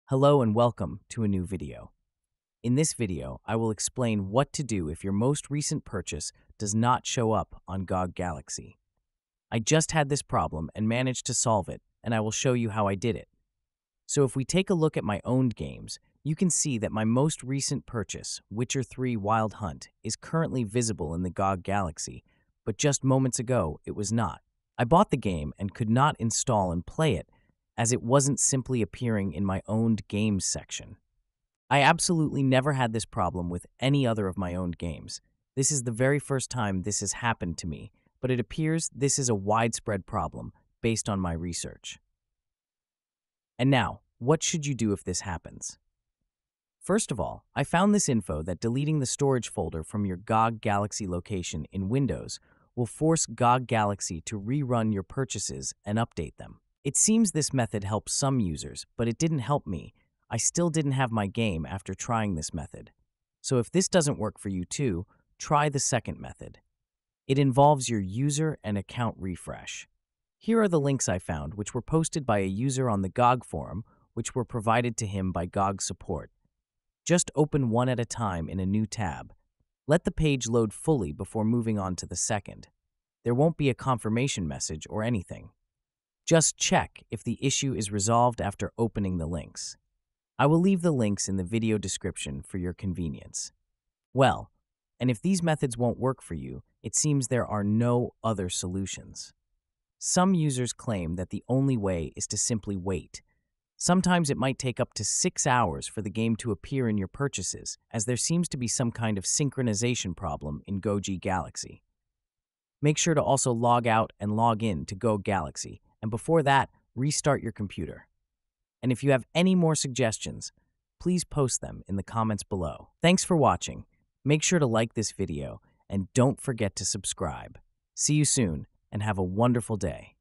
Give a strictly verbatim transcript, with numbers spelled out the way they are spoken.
Hello and welcome to a new video. In this video, I will explain what to do if your most recent purchase does not show up on G O G Galaxy. I just had this problem and managed to solve it, and I will show you how I did it. So if we take a look at my owned games, you can see that my most recent purchase, Witcher three Wild Hunt, is currently visible in the G O G Galaxy, but just moments ago it was not. I bought the game and could not install and play it, as it wasn't simply appearing in my owned games section. I absolutely never had this problem with any other of my owned games. This is the very first time this has happened to me, but it appears this is a widespread problem based on my research. And now, what should you do if this happens? First of all, I found this info that deleting the storage folder from your G O G Galaxy location in Windows will force G O G Galaxy to rerun your purchases and update them. It seems this method helps some users, but it didn't help me. I still didn't have my game after trying this method. So if this doesn't work for you too, try the second method. It involves your user and account refresh. Here are the links I found, which were posted by a user on the G O G forum, which were provided to him by G O G support. Just open one at a time in a new tab. Let the page load fully before moving on to the second. There won't be a confirmation message or anything. Just check if the issue is resolved after opening the links. I will leave the links in the video description for your convenience. Well, and if these methods won't work for you, it seems there are no other solutions. Some users claim that the only way is to simply wait. Sometimes it might take up to six hours for the game to appear in your purchases, as there seems to be some kind of synchronization problem in G O G Galaxy. Make sure to also log out and log in to G O G Galaxy, and before that, restart your computer. And if you have any more suggestions, please post them in the comments below. Thanks for watching. Make sure to like this video, and don't forget to subscribe. See you soon, and have a wonderful day.